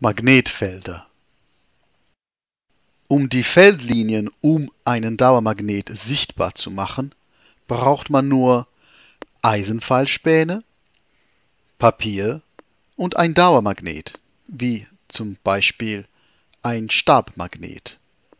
Magnetfelder. Um die Feldlinien um einen Dauermagnet sichtbar zu machen, braucht man nur Eisenpfeilspäne, Papier und ein Dauermagnet, wie zum Beispiel ein Stabmagnet.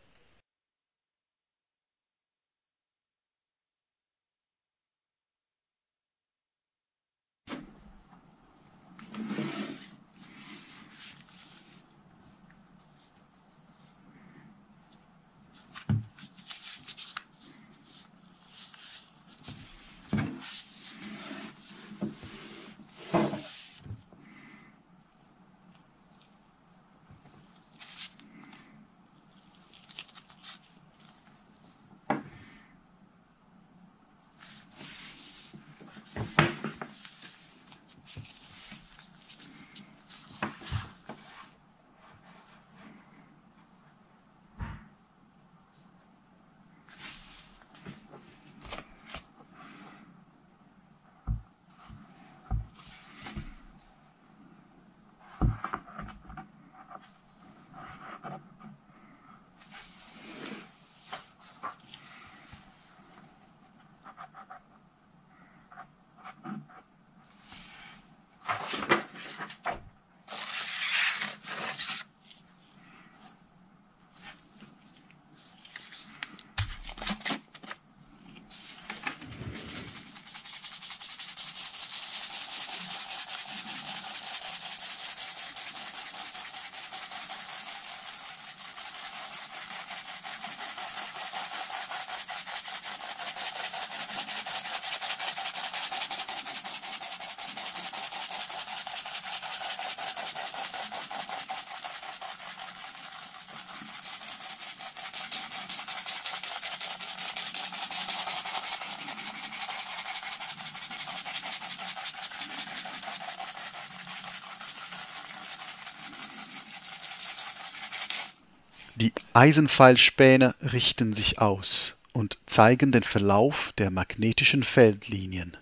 Die Eisenpfeilspäne richten sich aus und zeigen den Verlauf der magnetischen Feldlinien.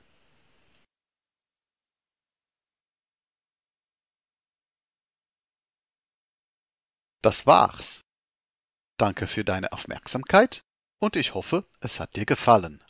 Das war's. Danke für deine Aufmerksamkeit und ich hoffe, es hat dir gefallen.